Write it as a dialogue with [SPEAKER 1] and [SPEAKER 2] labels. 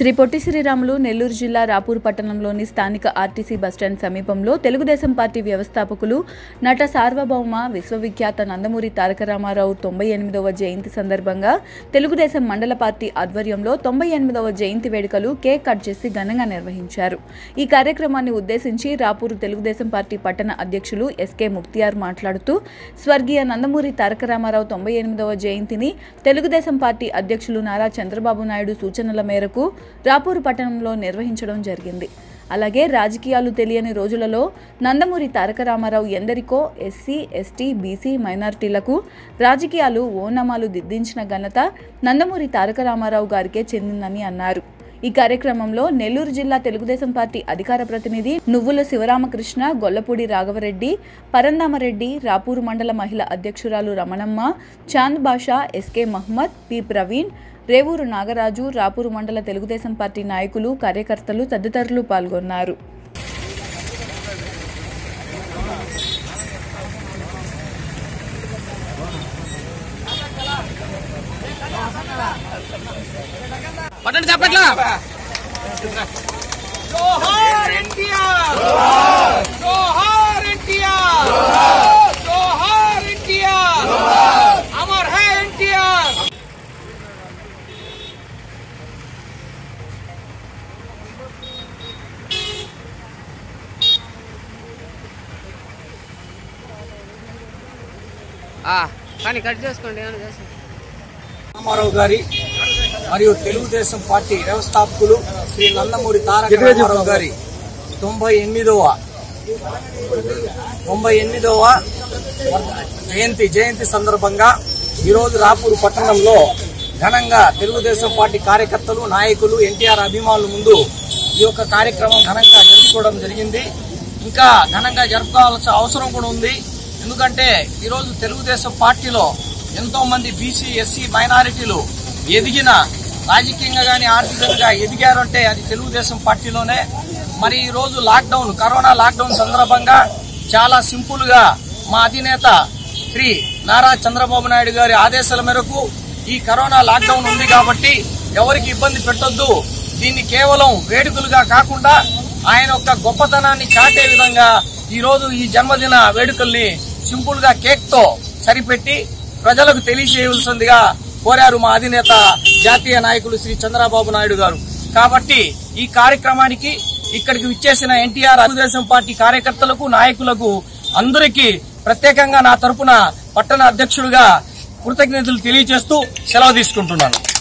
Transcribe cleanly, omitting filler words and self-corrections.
[SPEAKER 1] శ్రీ పొట్టి శ్రీరాములు నెల్లూరు జిల్లా రాపూర్ పట్టణంలోని స్థానిక ఆర్టీసీ బస్టాండ్ సమీపంలో తెలుగుదేశం పార్టీ వ్యవస్థాపకులు నట సార్వభౌమ విశ్వవిఖ్యాత నందమూరి తారక రామారావు 98వ జయంతి సందర్భంగా తెలుగుదేశం మండల పార్టీ ఆధ్వర్యంలో 98వ జయంతి వేడుకలు కేక్ కట్ చేసి ఘనంగా నిర్వహించారు। ఈ కార్యక్రమాన్ని ఉద్దేశించి రాపూర్ తెలుగుదేశం పార్టీ పట్టణ అధ్యక్షులు ఎస్కే ముక్తియార్ మాట్లాడుతూ స్వర్గీయ నందమూరి తారక రామారావు 98వ జయంతిని తెలుగుదేశం పార్టీ అధ్యక్షులు నారా చంద్రబాబు నాయుడు సూచనల మేరకు రాపూర్ పట్టణంలో నిర్వహించడం జరిగింది। అలాగే రాజకీయాలు తెలియని రోజులలో నందమూరి తారక రామారావు ఎందరికో ఎస్సీ, ఎస్టీ, బీసీ మైనారిటీలకు రాజకీయాలు ఓనామాలు దిద్దించిన ఘనత నందమూరి తారక రామారావు గారికే చెందిందని అన్నారు। ఈ కార్యక్రమంలో నెల్లూరు జిల్లా తెలుగుదేశం పార్టీ అధికార ప్రతినిధి నువ్వుల శివరామకృష్ణ, గొల్లపూడి రాఘవరెడ్డి, పరందామరెడ్డి, రాపూరు మండల మహిళా అధ్యక్షురాలు రమణమ్మ, చాంద్ బాషా, ఎస్కే మహమ్మద్, పి ప్రవీణ్, రేవూరు నాగరాజు, రాపూరు మండల తెలుగుదేశం పార్టీ నాయకులు, కార్యకర్తలు తదితరులు పాల్గొన్నారు।
[SPEAKER 2] जोहार एनटीआर, जोहार एनटीआर, जोहार एनटीआर, अमर है एनटीआर।
[SPEAKER 3] కానీ కట్ చేసుకోండి।
[SPEAKER 2] రామారావు గారి మరియు తెలుగుదేశం పార్టీ వ్యవస్థాపకులు శ్రీ నందమూరి తారక రామారావు గారి 98వ జయంతి సందర్భంగా ఈరోజు రాపూరు పట్టణంలో ఘనంగా తెలుగుదేశం పార్టీ కార్యకర్తలు, నాయకులు, ఎన్టీఆర్ అభిమానుల ముందు ఈ యొక్క కార్యక్రమం ఘనంగా జరుపుకోవడం జరిగింది। ఇంకా ఘనంగా జరుపుకోవాల్సిన అవసరం కూడా ఉంది। ఎందుకంటే ఈరోజు తెలుగుదేశం పార్టీలో ఎంతో మంది బీసీ, ఎస్సీ మైనారిటీలు ఎదిగిన రాజకీయంగా గానీ ఆర్థికంగా ఎదిగారంటే అది తెలుగుదేశం పార్టీలోనే। మరి ఈ రోజు కరోనా లాక్డౌన్ సందర్భంగా చాలా సింపుల్ గా మా అధినేత శ్రీ నారా చంద్రబాబు నాయుడు గారి ఆదేశాల మేరకు ఈ కరోనా లాక్డౌన్ ఉంది కాబట్టి ఎవరికి ఇబ్బంది పెట్టొద్దు, దీన్ని కేవలం వేడుకలుగా కాకుండా ఆయన యొక్క గొప్పతనాన్ని చాటే విధంగా ఈ రోజు ఈ జన్మదిన వేడుకల్ని సింపుల్ గా కేక్ తో సరిపెట్టి ప్రజలకు తెలియజేయవలసిందిగా కోరారు మా అధినేత జాతీయ నాయకులు శ్రీ చంద్రబాబు నాయుడు గారు। కాబట్టి ఈ కార్యక్రమానికి ఇక్కడికి విచ్చేసిన ఎన్టీఆర్ తెలుగుదేశం పార్టీ కార్యకర్తలకు, నాయకులకు అందరికీ ప్రత్యేకంగా నా తరపున పట్టణ అధ్యక్షుడిగా కృతజ్ఞతలు తెలియజేస్తూ సెలవు తీసుకుంటున్నాను।